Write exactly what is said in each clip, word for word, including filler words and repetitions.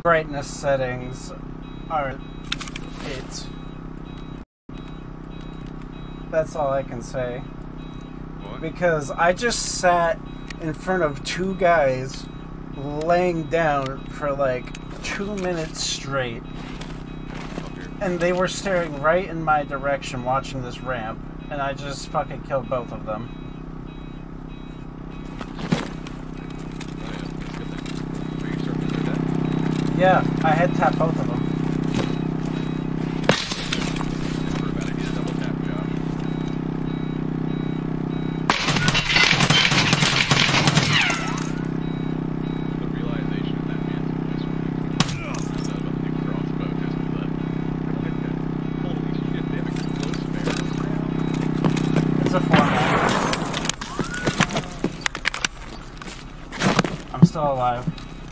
brightness settings are it. That's all I can say. What? Because I just sat in front of two guys laying down for like two minutes straight. And they were staring right in my direction watching this ramp. And I just fucking killed both of them. Yeah, I head tapped both of them. It's a format. I'm still alive.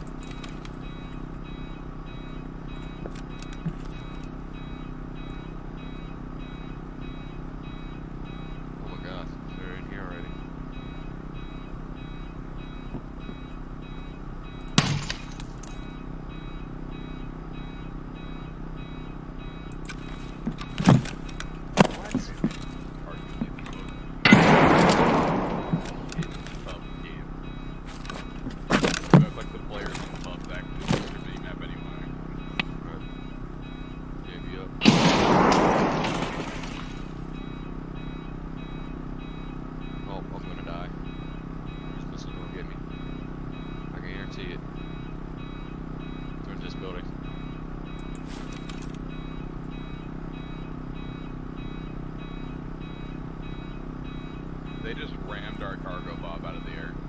They just rammed our cargo bob out of the air.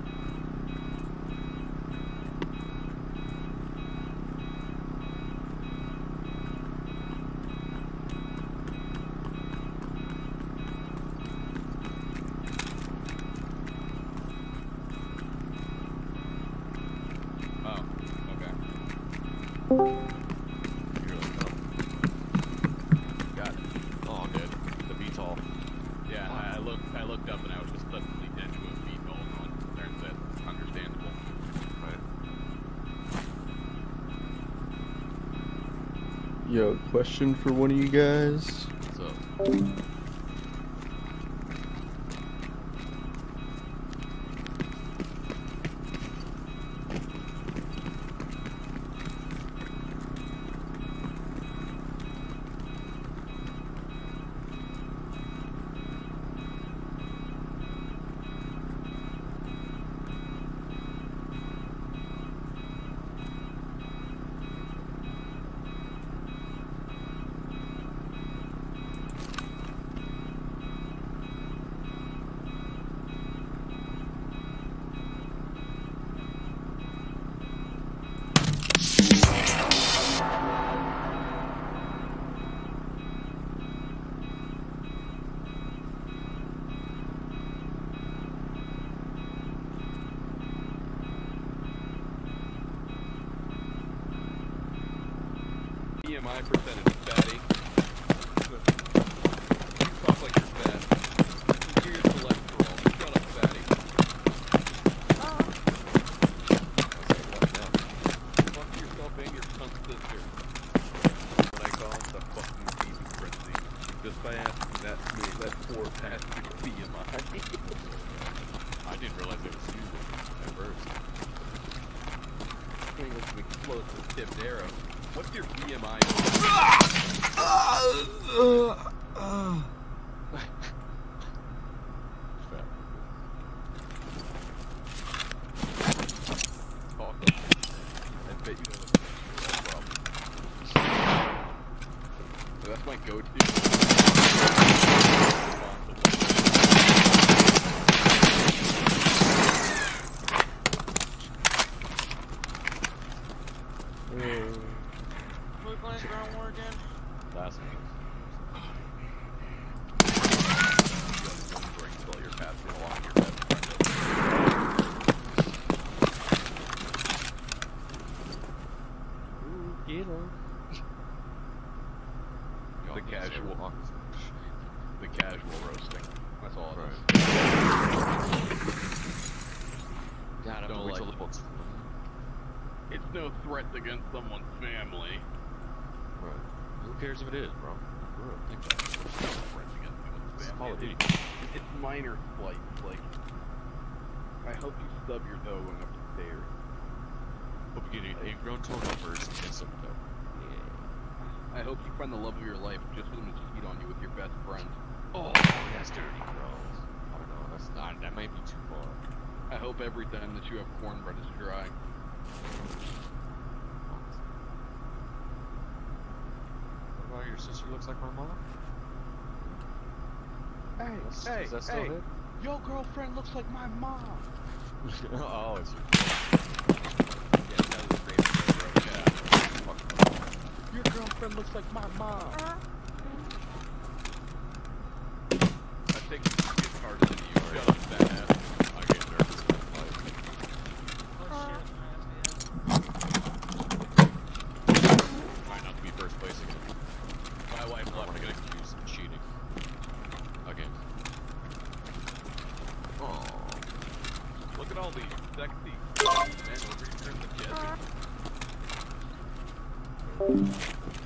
Oh, okay. You're like, oh. Got it. Oh, good. The V TOL. Yeah, I, I looked. I looked up and I was just suddenly dead to a V TOL. And turns out understandable. Right. Yo, question for one of you guys. What's up? B M I percentage, fatty. You talk like you're fat. Here's cholesterol. Shut up, fatty. Oh. Fuck yourself and your cunt sister. What I call the fucking baby frenzy. Just by asking that smooth, that poor bastard B M I. I didn't realize it was you at first. I think it was an explosive tipped arrow. What's your B M I? Talk. I bet you know that's a problem. So that's my go-to. Ground war again? Last one. You're passing along your best friend. Ooh, get him. The casual, the casual roasting. That's all it is. God, I Don't wait like till it. the It's no threat against someone's family. Right. Who cares if it is, bro? For real, think about it. It's no threat against someone's It's family. Call of Duty. It's, it's minor slights, like... I hope you stub your toe going up the stairs. Hope you get ingrown toenails and get some dough. Yeah. I hope you find the love of your life just for them to cheat on you with your best friend. Oh, that's dirty, bro. I don't know. That's not. That might be too far. I hope every time that you have cornbread is dry. What about your sister looks like my mom? Hey, That's, hey, is that still hey, it? your girlfriend looks like my mom. Oh, it's your Yeah, that was crazy, bro. Yeah. Your girlfriend looks like my mom. I think it's harder than you are. Shut up, badass. I get nervous about life. Try not to be first place again. My wife I don't left want to me. get accused of cheating. Again. Oh. Look at all these sexy men over here in the desert.